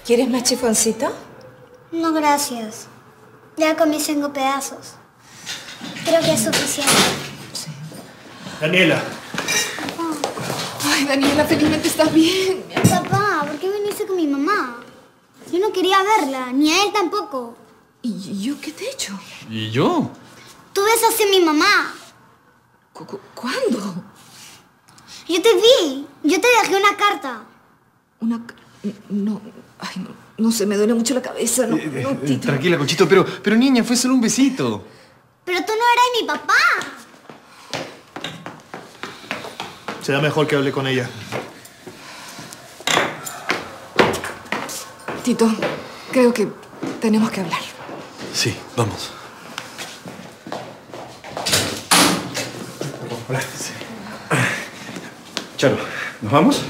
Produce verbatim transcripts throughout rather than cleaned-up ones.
¿Quieres más chifoncito? No, gracias. Ya comí cinco pedazos. Creo que es suficiente. Sí. Daniela. Papá. Ay, Daniela, felizmente estás bien. Papá, ¿por qué viniste con mi mamá? Yo no quería verla, ni a él tampoco. ¿Y yo qué te he hecho? ¿Y yo? Tú besaste a mi mamá. ¿Cu cu ¿Cuándo? Yo te vi. Yo te dejé una carta. Una... No... Ay, no, no sé, me duele mucho la cabeza. No, Eh, no, eh, Tito. tranquila, Conchito, pero, pero niña, fue solo un besito. Pero tú no eras mi papá. Será mejor que hable con ella. Tito, creo que tenemos que hablar. Sí, vamos. Hola. Sí. Charo, ¿nos vamos?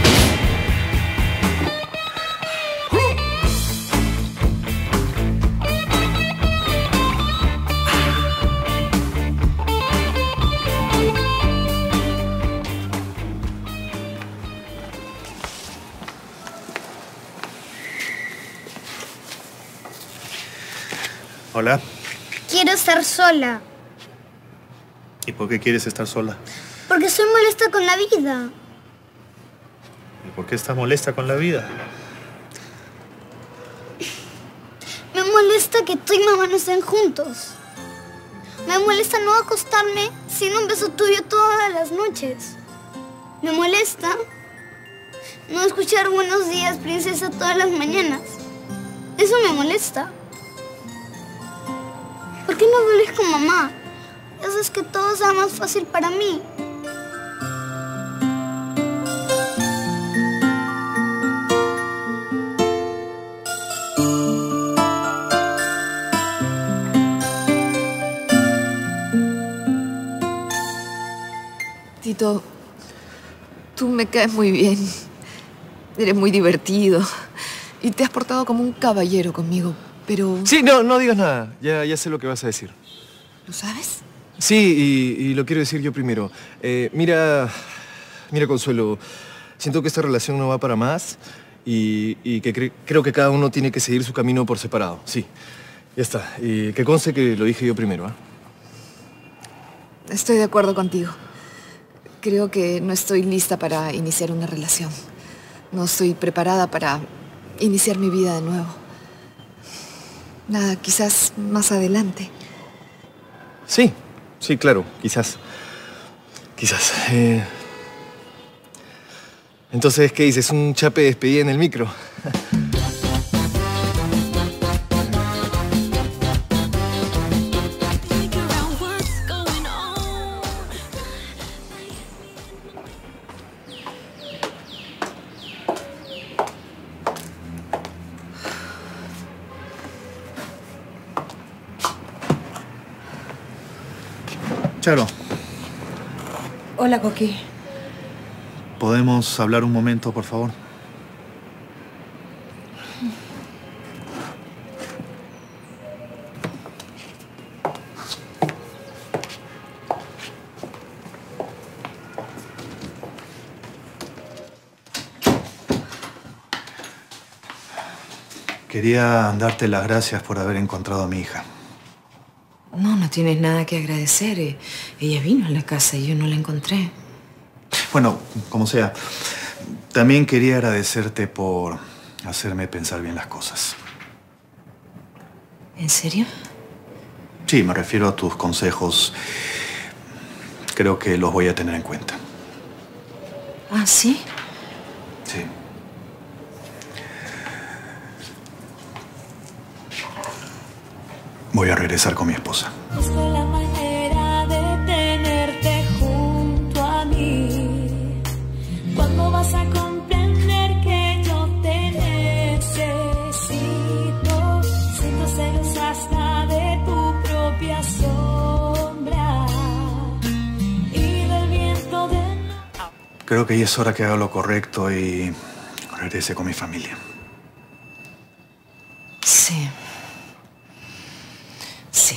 Hola. Quiero estar sola. ¿Y por qué quieres estar sola? Porque estoy molesta con la vida. ¿Y por qué estás molesta con la vida? Me molesta que tú y mamá no estén juntos. Me molesta no acostarme sin un beso tuyo todas las noches. Me molesta no escuchar buenos días, princesa, todas las mañanas. Eso me molesta. ¿Por qué no vuelves con mamá? Haces que todo sea más fácil para mí. Tito, tú me caes muy bien. Eres muy divertido. Y te has portado como un caballero conmigo, pero... Sí, no, no digas nada. Ya, ya sé lo que vas a decir. ¿Lo sabes? Sí, y, y lo quiero decir yo primero. Eh, mira, mira, Consuelo, siento que esta relación no va para más y, y que cre creo que cada uno tiene que seguir su camino por separado. Sí, ya está. Y que conste que lo dije yo primero, ¿ah? ¿eh? Estoy de acuerdo contigo. Creo que no estoy lista para iniciar una relación. No estoy preparada para iniciar mi vida de nuevo. Nada, quizás más adelante. Sí, sí, claro, quizás. Quizás. Eh... Entonces, ¿qué dices? ¿Un chape de despedida en el micro? Charo. Hola, Coqui. ¿Podemos hablar un momento, por favor? Quería darte las gracias por haber encontrado a mi hija. No, no tienes nada que agradecer. Eh, Ella vino a la casa y yo no la encontré. Bueno, como sea. También quería agradecerte por hacerme pensar bien las cosas. ¿En serio? Sí, me refiero a tus consejos. Creo que los voy a tener en cuenta. ¿Ah, sí? Sí. Voy a regresar con mi esposa. Busco la manera de tenerte junto a mí. ¿Cuándo vas a comprender que yo te necesito? Siento celos hasta de tu propia sombra y del viento de... Creo que ya es hora que haga lo correcto y regrese con mi familia. Sí. Sí.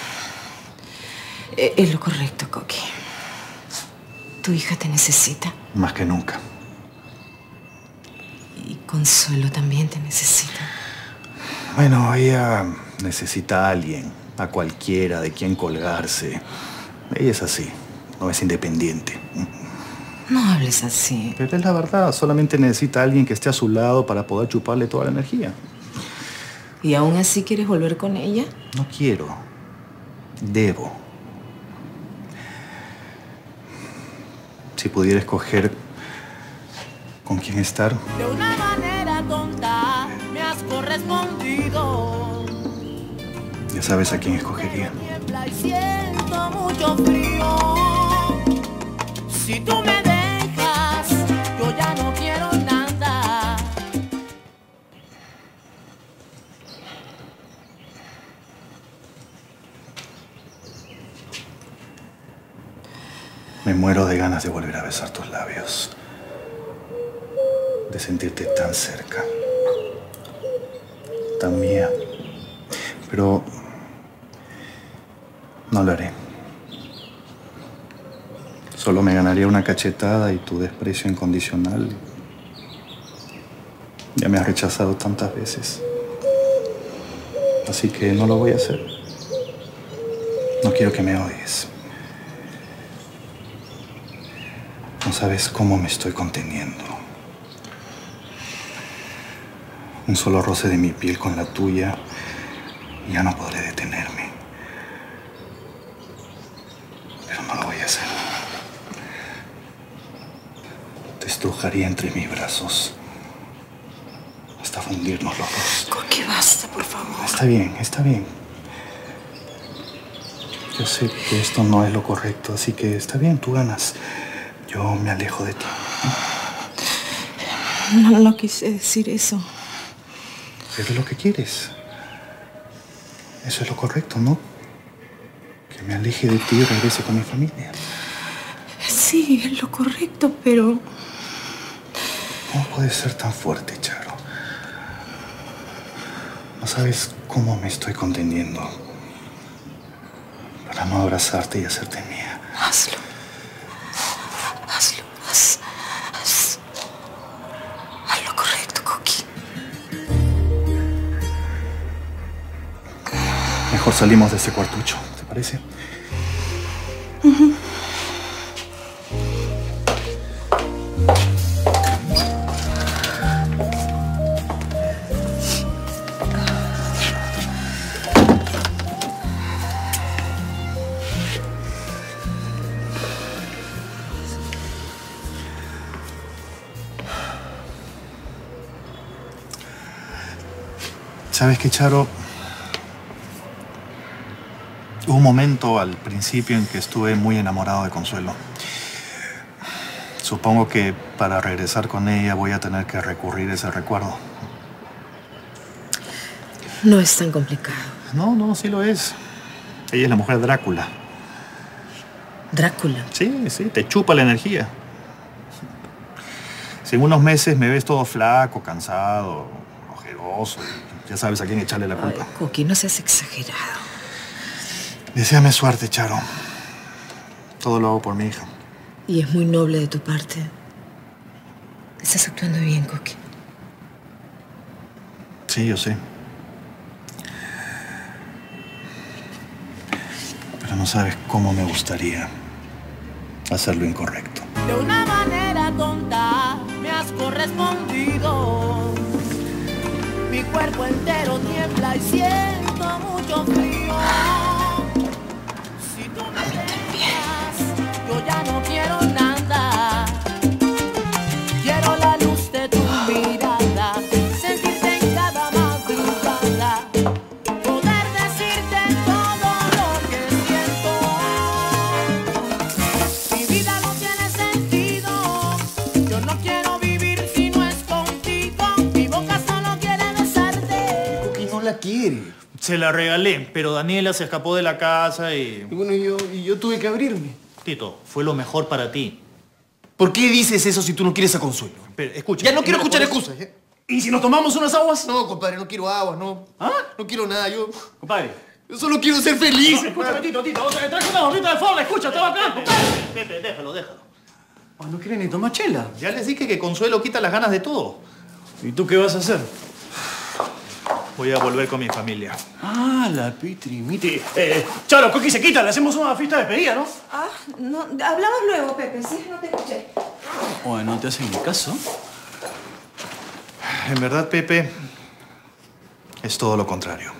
Es lo correcto, Coqui. Tu hija te necesita. Más que nunca. ¿Y Consuelo también te necesita. Bueno, ella necesita a alguien, a cualquiera de quien colgarse. Ella es así, no es independiente. No hables así. Pero es la verdad, solamente necesita a alguien que esté a su lado para poder chuparle toda la energía. ¿Y aún así quieres volver con ella? No quiero. Debo. Si pudiera escoger con quién estar. De una manera tonta me has correspondido. Ya sabes a quién escogería. Niebla y siento mucho frío. Si tú me dejas, yo ya no quiero nada. Me muero de ganas de volver a besar tus labios. De sentirte tan cerca. Tan mía. Pero no lo haré. Solo me ganaría una cachetada y tu desprecio incondicional. Ya me has rechazado tantas veces. Así que no lo voy a hacer. No quiero que me odies. No sabes cómo me estoy conteniendo. Un solo roce de mi piel con la tuya y ya no podré detenerme. Pero no lo voy a hacer. Te estrujaría entre mis brazos hasta fundirnos los dos. Coqui, basta, por favor. Está bien, está bien. Yo sé que esto no es lo correcto, así que está bien, tú ganas. Yo me alejo de ti. No, no quise decir eso. Es lo que quieres. Eso es lo correcto, ¿no? Que me aleje de ti y regrese con mi familia. Sí, es lo correcto, pero... ¿Cómo puedes ser tan fuerte, Charo? No sabes cómo me estoy conteniendo para no abrazarte y hacerte mía. Hazlo. Hazlo. Haz, haz. Haz lo correcto, Coqui. Mejor salimos de ese cuartucho, ¿te parece? Uh-huh. ¿Sabes qué, Charo? Hubo un momento al principio en que estuve muy enamorado de Consuelo. Supongo que para regresar con ella voy a tener que recurrir a ese recuerdo. No es tan complicado. No, no, sí lo es. Ella es la mujer Drácula. ¿Drácula? Sí, sí, te chupa la energía. Si en unos meses me ves todo flaco, cansado, ojeroso, ya sabes a quién echarle la culpa. Ay, Coqui, no seas exagerado. Deséame suerte, Charo. Todo lo hago por mi hija. Y es muy noble de tu parte. Estás actuando bien, Coqui. Sí, yo sé. Pero no sabes cómo me gustaría hacer lo incorrecto. De una manera tonta me has correspondido. Mi cuerpo entero tiembla y siento mucho frío. Si tú me dejas, yo ya no quiero nada. Quiero la luz de tu mirada, sentirte en cada madrugada, poder decirte todo lo que siento. Mi vida no tiene sentido, yo no quiero vivir si no es contigo. Mi boca solo quiere besarte. Coqui no la quiere. Se la regalé, pero Daniela se escapó de la casa y... Y bueno, yo, y yo tuve que abrirme. Tito, fue lo mejor para ti. ¿Por qué dices eso si tú no quieres a Consuelo? Pero escucha... Ya no quiero le escuchar puedes- excusas, ¿eh? ¿Y si nos tomamos unas aguas? No, compadre, no quiero aguas, no. ¿Ah? No quiero nada, yo... Compadre. Yo solo quiero ser feliz. Escúchame, Tito, Tito. Traje una gomita de forma, escucha, estaba acá, compadre. Pepe, déjalo, déjalo. Ah, no quieren ni tomar chela. Ya les dije que Consuelo quita las ganas de todo. ¿Y tú qué vas a hacer? Voy a volver con mi familia. Ah, la pitrimiti. Eh, Chalo, Coqui se quita, le hacemos una fiesta de despedida, ¿no? Ah, no, hablamos luego, Pepe, ¿sí? No te escuché. Bueno, ¿no te hacen caso? En verdad, Pepe, es todo lo contrario.